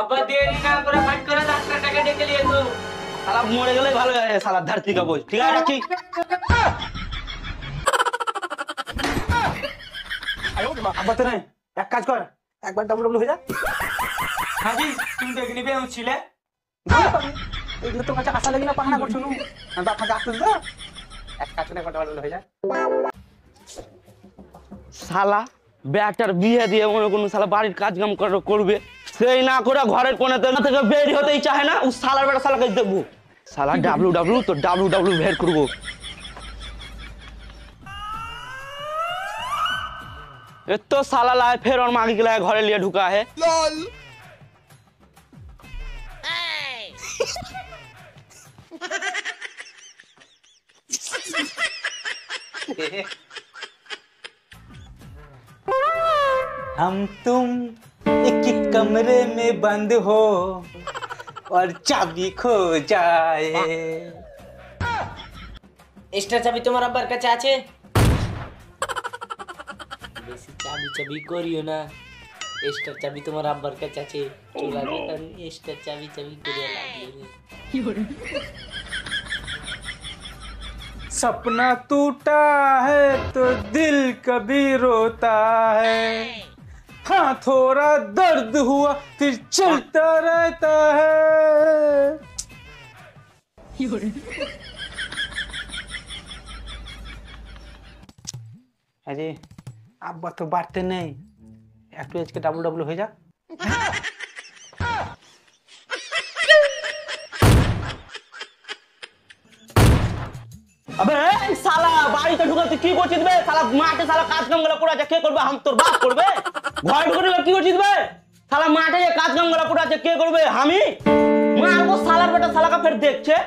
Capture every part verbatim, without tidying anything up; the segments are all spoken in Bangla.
আবার দেরি না করে ফাইট করে ডাক্তারটাকে ডেকে নিয়ে এসো। শালা মরে গেলে ভালো হয়, শালা ধরতি কা বই। ঠিক আছে রাখি। আব্বা তো নাই, এক কাজ কর, একবার ডাবল ডাবল হয়ে যা। হাজি তুমি ডেকে নিবে ছিলে এগুলো তো কাছে আসা লাগি না পাহানা করছো নু, আমি আপনাকে আসতে দিও। এক কাজ করে একবার ডাবল ডাবল হয়ে যা। শালা ব্যাটার বিয়ে দিয়ে মনে কোনো শালা বাড়ির কাজ কাম করবে, সেই না করে ঘরের কোণে থেকে বের হতেই চাহে না। ও শালার বেটা শালাকে দেখবো, শালা ডাব্লু ডাব্লু তো ডাব্লু ডাব্লু বের করবো। এ তো শালা লাই ফের ওর মাকে গিলা ঘরে লিয়ে ঢুকা है। हम तुम एक ही कमरे में बंद हो और चाबी खो जाए। এক্সট্রা চাবি তোমার আব্বার কাছে আছে? বেশি চাবি চাবি করিও না, এক্সট্রা চাবি তোমার আব্বার কাছে আছে। চলে আসবে তার এক্সট্রা চাবি চাবি করিয়া লাগবে। सपना टूटा है तो दिल कभी रोता है, हाँ थोड़ा दर्द हुआ फिर चलता रहता है। अरे अब तो बांटते नहीं, एक तो इसके डबल डबल हो जा। अबे শালা বাড়িতে ঢুকে তুই কি করছিস বে? শালা মাঠে শালা কাজ কাম গুলো পড়ে আছে, কে করবে? হাম তোর বাপ করবে? ঘরে ঢুকে ঢুকে কি করছিস বে? শালা মাঠে যে কাজ কাম গুলো পড়ে আছে, কে করবে? আমি মারবো শালার বেটা, শালাকে ফের দেখছে।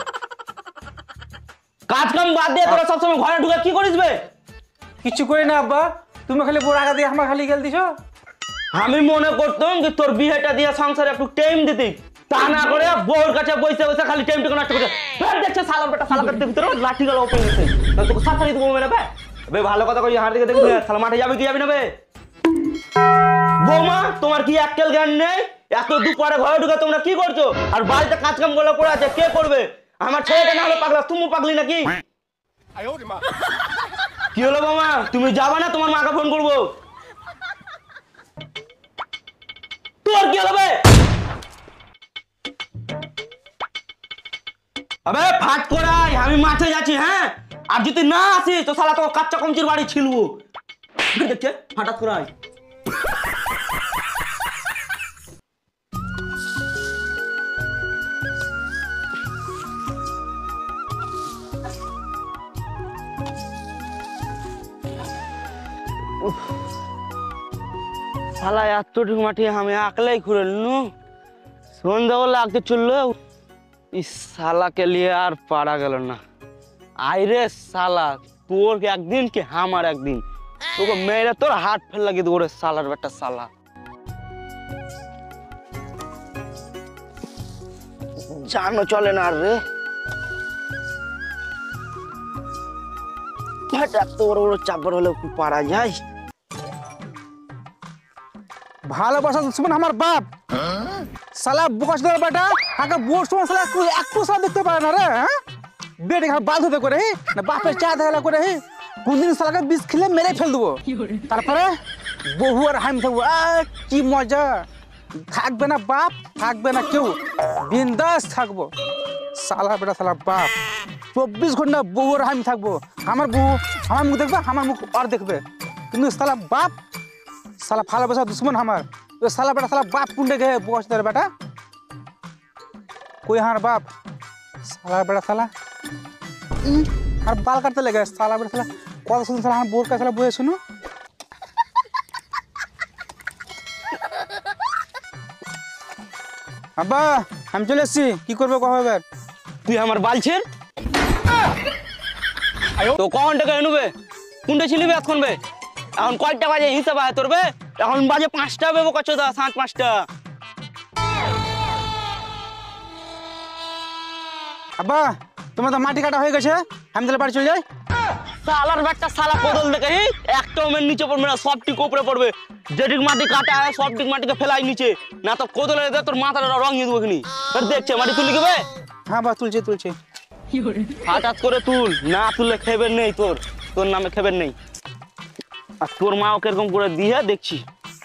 কাজ কাম বাদ দিয়ে তোরা সব সময় ঘরে ঢুকে কি করিস বে? কিছু করি না আব্বা, তুমি খালি বোর আগা দিয়ে আমার খালি গেল দিছো। আমি মনে করতাম যে তোর বিয়েটা দিয়ে সংসারে একটু টাইম দিতি, তা না করে বউর কাছে বসে বসে খালি টাইমটুকু নষ্ট করে ফের দেখছে শালার বেটা শালাকে ভিতরে লাঠি গেল ওপেন হয়েছে। তোকে সাথে সাথে তুমি মেরে বে বে ভালো কথা কই, হার দিকে দেখবি শালা মাঠে যাবে কি যাবি না বে? বৌমা তোমার কি এককেল জ্ঞান নেই? এত দুপুরে ঘরে ঢুকে তোমরা কি করছো? আর বাড়িতে কাজ কাম গুলো পড়ে আছে, কে করবে? আমার ছেলেটা না হলে পাগলা, তুমি পাগলি নাকি? কি হলো বৌমা, তুমি যাবে না? তোমার মাকে ফোন করবো। তোর কি হলো বে? আবে ফাট করাই, আমি মাঠে যাচ্ছি। হ্যাঁ, আর যদি না আসিস তো শালা তো কাচ্চা কমচির বাড়ি ছিলবো। দেখছে ফাটাত করাই। শালা এতটুকু মাঠে আমি আকলাই ঘুরে নু, সন্ধ্যাবেলা লাগতে চললো। इस साला के लिए यार पारा गल ना। आइरे साला तोर के एक दिन के हमार एक दिन तो मेरे तोर हाथ फेल लगी दोरे सालार बेटा साला। जानो चले ना रे बेटा, तोर ওর চাপর হলে পারা যায়। ভালোবাসা দুশ্মন আমার বাপ, শালা বুকাস ধরে বেটা আগে বোর সময় শালা একটু একটু শালা দেখতে পারে না রে। হ্যাঁ বেটে খালি বাল ধুতে করে না বাপের চা দেখালা করে কোনদিন শালাকে বিষ খেলে মেরে ফেল দেবো, তারপরে বহু আর হাইম থাকবো। কি মজা, থাকবে না বাপ, থাকবে না কেউ, বিন্দাস থাকবো। শালা বেটা শালা বাপ চব্বিশ ঘন্টা বহু আর হাইম থাকবো। আমার বউ আমার মুখ দেখবে, আমার মুখ আর দেখবে, কিন্তু শালা বাপ শালা ভালোবাসা দুশ্মন আমার। तो साला बेटा साला बाप कुंडे गए बोस तेरे बेटा कोई हार बाप साला बेटा साला हर बाल काटते लगे साला बेटा साला कत सुन साला बोर का साला बोए सुनो। अब्बा हम चले एসেছি, কি করবে কও এবার? তুই আমার বাল ছেড় তো কোন টাকা এনুবে কুন্ডে ছিলিবে এখন বে? এখন কয়টা বাজে হিসাব আছে তোর বে? এখন বাজে পাঁচটা বে বোকা চোদা, সাত পাঁচটা। আব্বা তোমার তো মাটি কাটা হয়ে গেছে, আমি তাহলে বাড়ি চলে যাই। সালার ব্যাটটা সালা কোদল দেখে হি একটা ওমের নিচে পড়বে না, সব টিক উপরে পড়বে। যেটিক মাটি কাটা হয় সব টিক মাটিকে ফেলাই নিচে, না তো কোদলে দে তোর মাথাটা রং দিয়ে দেবো কিনি। তোর দেখছে মাটি তুলি কেবে? হ্যাঁ বা তুলছি তুলছি। হঠাৎ করে তুল, না তুললে খেবেন নেই তোর, তোর নামে খেবেন নেই। আর তোর মাও কিরকম করে দিয়ে দেখছি।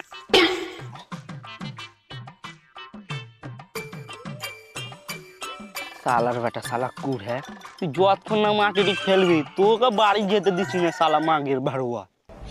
সালার বেটা সালা কুড় হ্যাঁ, তুই যতক্ষণ না মাটি ফেলবি তোকে বাড়ি যেতে দিচ্ছি না সালা মাগের ভাড়ুয়া।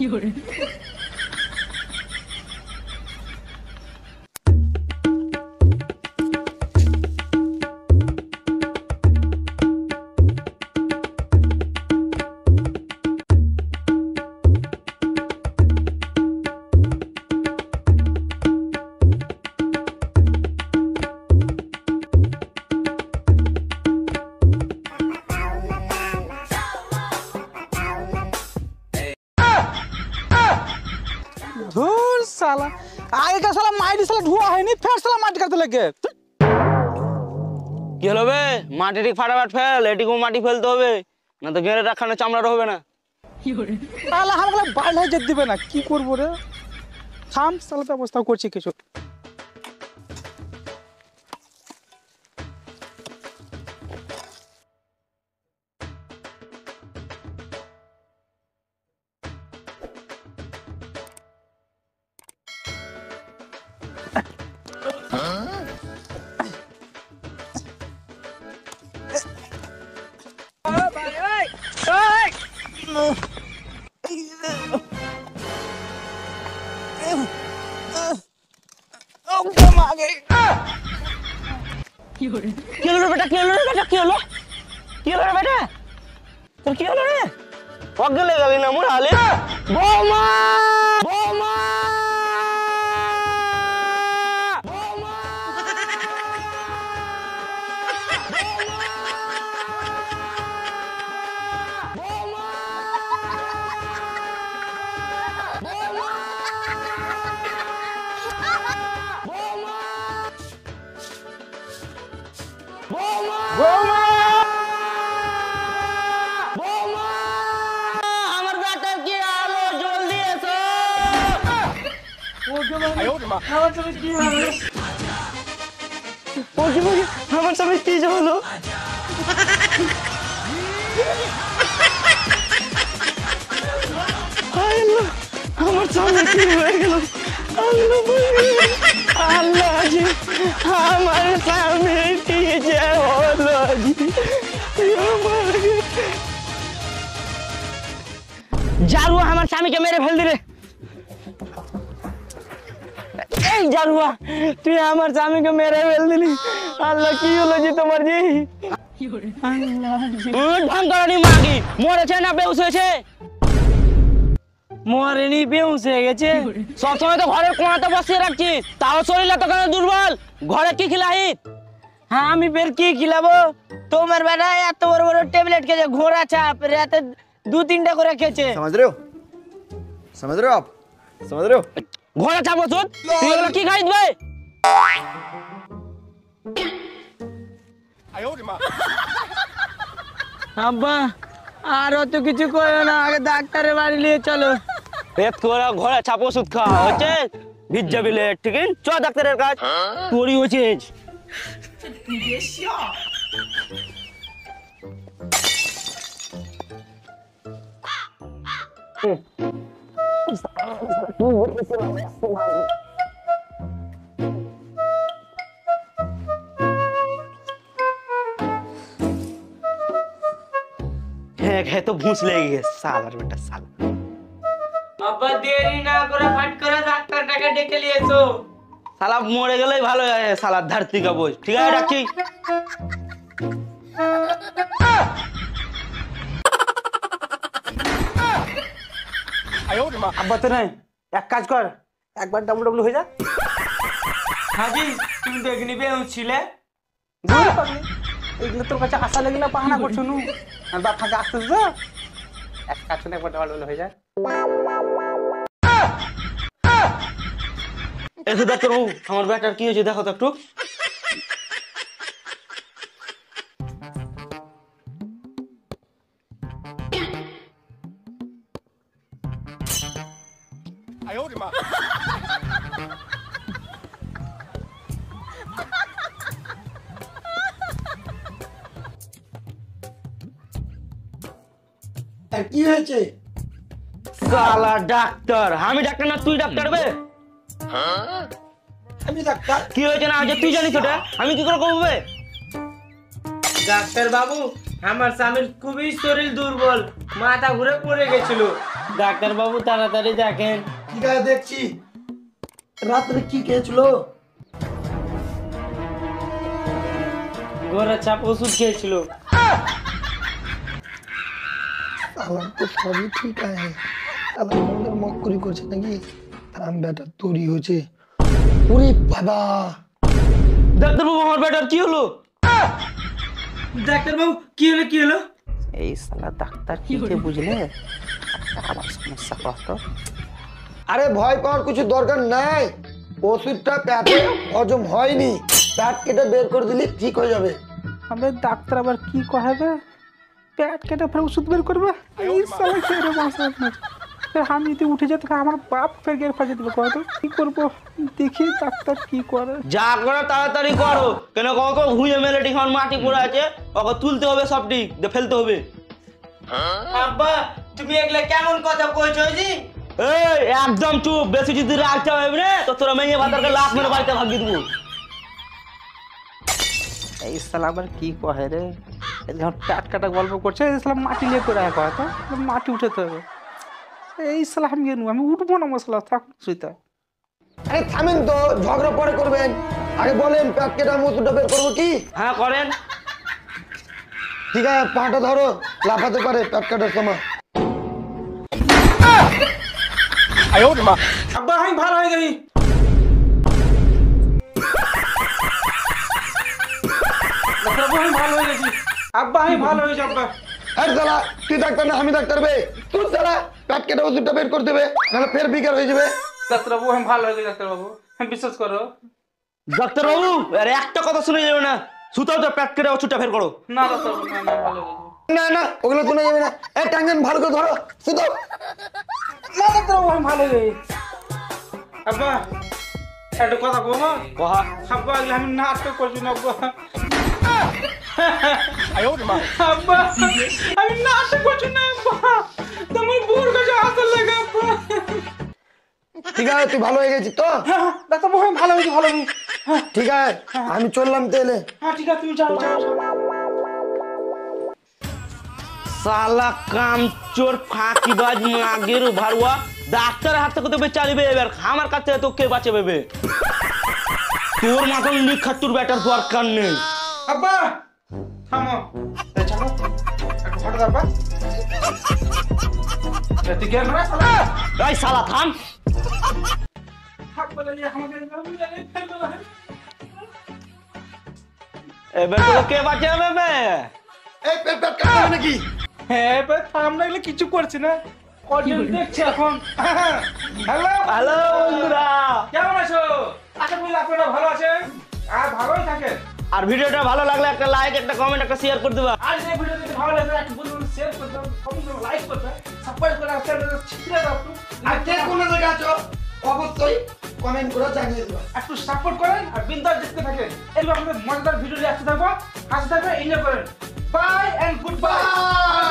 ধুর শালা, আগেকার শালা মাটি শালা ধোয়া হয়নি, ফের শালা মাটি কাটতে লাগে। কি হলো বে? মাটি ঠিক ফাটাফাট ফেল, এটিকু মাটি ফেলতে হবে, না তো ঘেরে রাখানো চামড়াটা হবে না। শালা আমাকে বাইরে যেতে দিবে না, কি করবো রে? থাম শালা, ব্যবস্থা করছি কিছু। কি হলো বেটা, কি হলো রে বেটা, কি হলো, কি হলো রে বেটা, তোর কি হলো রে? অজ্ঞালে গেলি না মোর হালে। বৌমা বৌমা বৌমা আমার বেটা কি আলো, জলদি এসো। আমার স্বামী কি হলো? আমার স্বামী কি হয়ে গেল? আল্লাহ জি, আমার স্বামী কি যে হলো জি। জারুয়া আমার স্বামীকে মেরে ফেল দিলে। এই জারুয়া, তুই আমার স্বামীকে মেরে ফেল দিলি। আল্লাহ কি হলো জি তোমার জি? ঢং করানি মাগি, মরেছে না বেউস হয়েছে? মরেনি, বেউস হয়ে গেছে। সবসময় তো ঘরের কোনাতে বসিয়ে রাখছিস, তাও শরীরটা তো কেন দুর্বল? ঘরে কি খিলাহিত? হ্যাঁ আমি বের কি খিলাবো? তোমার বেটা এত বড় বড় ট্যাবলেট খেয়েছে, ঘোড়া চাপ রাতে দু তিনটা করে খেয়েছে। समझ रहे हो समझ रहे हो आप समझ रहे हो ঘোড়া চাপ ওষুধ, তুই এগুলো কি খাই দিবে? আব্বা আর অত কিছু কইও না, আগে ডাক্তারের বাড়ি নিয়ে চলো। পেট তোরা ঘোড়া চাপ ওষুধ খাওয়া হচ্ছে, ভিজ যাবি লেট, ঠিক আছে? চ ডাক্তারের কাজ, তোরই হচ্ছে। হ্যাঁ হ্যাঁ তো ভুঁস লেগে গেছে সালার বেটা সালা। আব্বা দেরি না করে ফাট করে ডাক্তারটাকে ডেকে নিয়ে এসো। সালা মরে গেলেই ভালো হয়, সালার ধারতি কা বই। ঠিক আছে রাখছি। আব্বা তো নাই, এক কাজ কর, একবার ডাবল ডাবল হয়ে যা। হাজি তুমি তো এখানে বেউস ছিলে। দূর পাগলি, এগুলো তোর কাছে আশা লাগিলা বাহানা করছো নু, আর বাপ ফাঁকে আসতেছ তো, এক কাজ করে একবার ডাবল ডাবল হয়ে যায়। এসে ডাক্তার বাবু, আমার বেটার কি হয়েছে দেখো তো একটু। কি হয়েছে? শালা ডাক্তার, আমি ডাক্তার না তুই ডাক্তার বে? আমি ডাক্তার। কি হয়েছে না হয়েছে তুই জানিস ওটা, আমি কি করে করবো? ডাক্তার বাবু, আমার স্বামীর খুবই শরীর দুর্বল, মাথা ঘুরে পড়ে গেছিল। ডাক্তার বাবু তাড়াতাড়ি দেখেন। ঠিক আছে দেখছি। রাত্রে কি খেয়েছিল? ঘোড়া চাপ ওষুধ খেয়েছিল। আমার তো সবই ঠিক আছে, আমার মনের মক্করি করছে নাকি? তার বেটা তৈরি হয়েছে। ওরে বাবা, ডাক্তার বাবু আমার বেটার কি হলো? ডাক্তার বাবু কি হলো কি হলো? এই শালা ডাক্তার কি যে বুঝলে আবার সমস্যা কত। আরে ভয় পাওয়ার কিছু দরকার নাই, ওষুধটা পেটে হজম হয়নি, পেট কেটে বের করে দিলে ঠিক হয়ে যাবে। আমি ডাক্তার আবার কি কহাবে, পেট কেটে ফের ওষুধ বের করবে? এই শালা ছেড়ে মাসা আমি যদি উঠে যেতে আমার বাপ ফের গের ফাঁসে দিবে, কত কি করবো দেখি ডাক্তার কি করে। যা করো তাড়াতাড়ি করো, কেন কত ভুঁয়ে মেলে এখন মাটি পড়ে আছে, ওকে তুলতে হবে, সব ঠিক ফেলতে হবে। আব্বা তুমি এগুলা কেমন কথা কইছো জি? এই একদম চুপ, বেশি যদি রাখতে হবে না তো তোরা মেয়ে ভাতারকে লাখ মেরে বাড়িতে ভাগিয়ে দেবো। এই শালা আবার কি কহে রে, যখন পেট কাটা গল্প করছে এই শালা মাটি নিয়ে পড়ে কয় তো মাটি উঠাতে হবে। এই শালা আমি গেনু আমি উঠবো না মশলা থাক শুইতে। আরে থামেন তো, ঝগড়া পরে করবেন, আগে বলেন পেট কেটে আমি ওষুধটা বের করবো কি? হ্যাঁ করেন। ঠিক আছে পাটা ধরো, লাফাতে পারে পেট কাটার সময়। আব্বা আমি ভালো হয়ে গেছি। আমি ভালো হয়ে গেছি আব্বা, আমি ভালো হয়েছি আব্বা। আরে শালা তুই ডাক্তার না আমি ডাক্তার বে? তুই শালা পেট কেটে ওষুধটা বের করে দেবে, নাহলে ফের বিকার হয়ে যাবে। ডাক্তারবাবু আমি ভালো হয়ে গেছি, ডাক্তারবাবু বিশ্বাস করো। ডাক্তার বাবু আর একটা কথা শুনে যাবে না, সুতাও তো প্যাক কেটে ওষুধটা ফের করো। না ডাক্তারবাবু না না ভালো হয়ে গেছি। না না ওগুলো শোনা যাবে না, এই টাঙ্গেন ভালো করে ধরো শুধু। না ডাক্তারবাবু আমি ভালো হয়ে গেছি। আব্বা একটা কথা বলো, কহা। আব্বা এগুলো আমি নাটক করছি না আব্বা। আব্বা আমি নাটক করছি না আব্বা, তোমার বোর কাছে হাতে লাগে আব্বা। ঠিক আছে তুই ভালো হয়ে গেছিস তো? ডাক্তারবাবু আমি ভালো হয়েছি ভালো হয়েছি। ঠিক আছে আমি চললাম তাহলে। হ্যাঁ ঠিক আছে তুমি যাও যাও যাও। শালা কাম চোর ফাঁকিবাজ মাগের ভারুয়া, ডাক্তারের হাত থেকে তো বেচারিবে, এবার আমার কাছ থেকে তো কে বাঁচাবে বে? তোর মতন নিখাতুর ব্যাটার দরকার নেই। আব্বা থামো, এই চলো একটু ফটো দাও আব্বা। তুই গেল না শালা? এই শালা থাম। হাত বলে নিয়ে আমাকে আমি জানি ফেলবে না। এবার তোকে কে বাঁচাবে বে? এই পেট পেট কাটতে হবে নাকি? হ্যাঁ এবার থাম না, এগুলো কিছু করছি না, অডিয়েন্স দেখছে এখন। হ্যালো হ্যালো বন্ধুরা, কেমন আছো? আশা করি আপনারা ভালো আছেন আর ভালোই থাকেন। আর ভিডিওটা ভালো লাগলে একটা লাইক, একটা কমেন্ট, একটা শেয়ার করে দেবা। আর এই ভিডিও যদি ভালো লাগে একটু বন্ধু শেয়ার করতে, কমেন্ট করতে, লাইক করতে, সাবস্ক্রাইব করে আর চ্যানেলটা ছিটিয়ে দাও একটু। আর কে কোন জায়গায় আছো অবশ্যই কমেন্ট করে জানিয়ে দিবা। একটু সাপোর্ট করেন আর বিন্দাস দেখতে থাকেন। এরকম আপনাদের মজাদার ভিডিও নিয়ে আসতে থাকবো, হাসতে থাকবেন, এনজয় করেন। Bye and good bye.